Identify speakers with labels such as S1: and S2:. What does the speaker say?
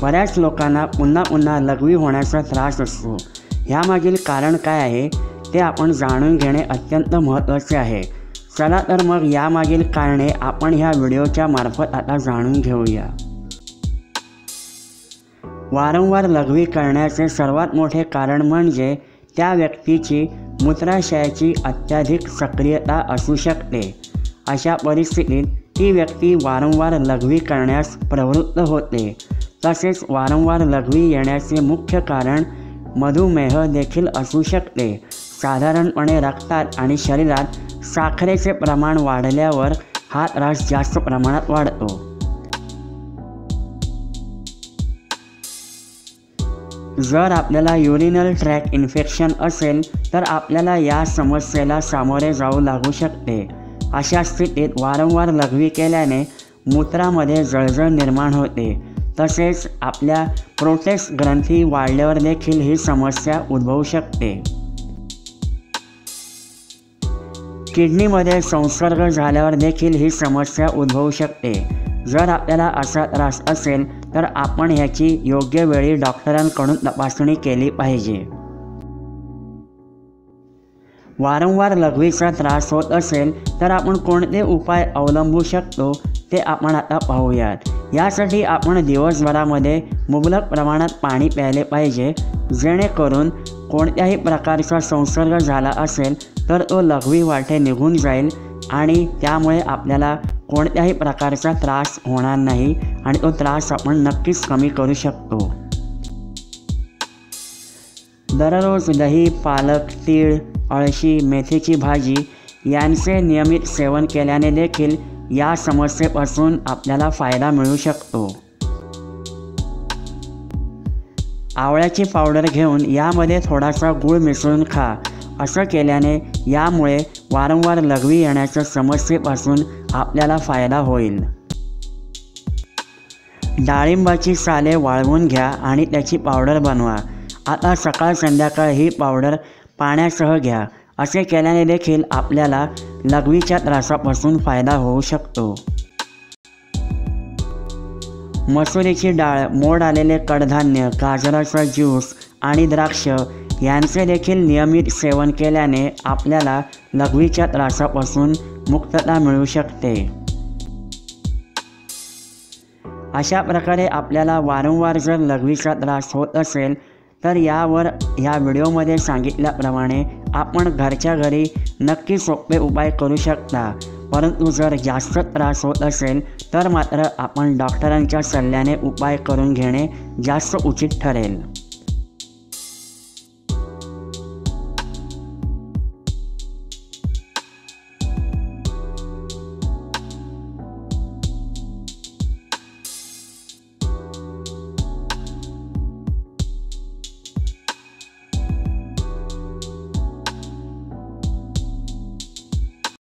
S1: बऱ्याच लोकांना पुन्हा पुन्हा लघवी होण्याचा त्रास असतो. ह्यामागील कारण काय आहे ते आपण जाणून घेणे अत्यंत महत्त्वाचे आहे. चला तर मग यामागील कारणे आपण ह्या व्हिडिओच्या मार्फत आता जाणून घेऊया. वारंवार लघवी करण्याचे सर्वात मोठे कारण म्हणजे त्या व्यक्तीची मूत्राशयाची अत्याधिक सक्रियता असू शकते. अशा परिस्थितीत ती व्यक्ती वारंवार लघवी करण्यास प्रवृत्त होते. तसेच वारंवार लघवी येण्याचे मुख्य कारण मधुमेह देखील असू शकते. साधारणपणे रक्तात आणि शरीरात साखरेचे प्रमाण वाढल्यावर हा त्रास जास्त प्रमाणात वाढतो. जर आपल्याला युरिनरी ट्रॅक्ट इन्फेक्शन असेल तर आपल्याला या समस्येला सामोरे जाऊ लागू शकते. अशा स्थितीत वारंवार लघवी केल्याने मूत्रामध्ये जळजळ निर्माण होते. तसेच आपल्या प्रोटेस्ट ग्रंथी वाढल्यावर देखील ही समस्या उद्भवू शकते. किडनीमध्ये संसर्ग झाल्यावर देखील ही समस्या उद्भवू शकते. जर आपल्याला असा त्रास असेल तर आपण ह्याची योग्य वेळी डॉक्टरांकडून तपासणी केली पाहिजे. वारंवार लघवीचा त्रास होत असेल तर आपण कोणते उपाय अवलंबू शकतो ते आपण आता पाहूयात. यासाठी आपण दिवसभरामध्ये मुबलक प्रमाणात पाणी प्यायले पाहिजे, जेणेकरून कोणत्याही प्रकारचा संसर्ग झाला असेल तर तो लघवी वाटे निघून जाईल आणि त्यामुळे आपल्याला कोणत्याही प्रकारचा त्रास होणार नाही आणि तो त्रास आपण नक्कीच कमी करू शकतो. दररोज दही, पालक, तीळ, अळशी, मेथीची भाजी यांचे नियमित सेवन केल्याने देखील या समस्येपासून आपल्याला फायदा मिळू शकतो. आवळ्याची पावडर घेऊन यामध्ये थोडासा गूळ मिसळून खा. असं केल्याने यामुळे वारंवार लघवी येण्याच्या समस्येपासून आपल्याला फायदा होईल. डाळिंबाची साले वाळवून घ्या आणि त्याची पावडर बनवा. आता सकाळ संध्याकाळ ही पावडर पाण्यासह घ्या. असे केल्याने देखील आपल्याला लघवीच्या त्रासापासून फायदा होऊ शकतो. मसुरीची डाळ, मोड आलेले कडधान्य, गाजराचा ज्यूस आणि द्राक्ष यांचे देखील नियमित सेवन केल्याने आपल्याला लघवीच्या त्रासापासून मुक्तता मिळू शकते. अशा प्रकारे आपल्याला वारंवार जर लघवीचा त्रास होत असेल तर यावर ह्या व्हिडिओमध्ये सांगितल्याप्रमाणे आपण घरच्या घरी नक्की सोपे उपाय करू शकता. परंतु जर जास्त त्रास होत असेल तर मात्र आपण डॉक्टरांच्या सल्ल्याने उपाय करून घेणे जास्त उचित ठरेल.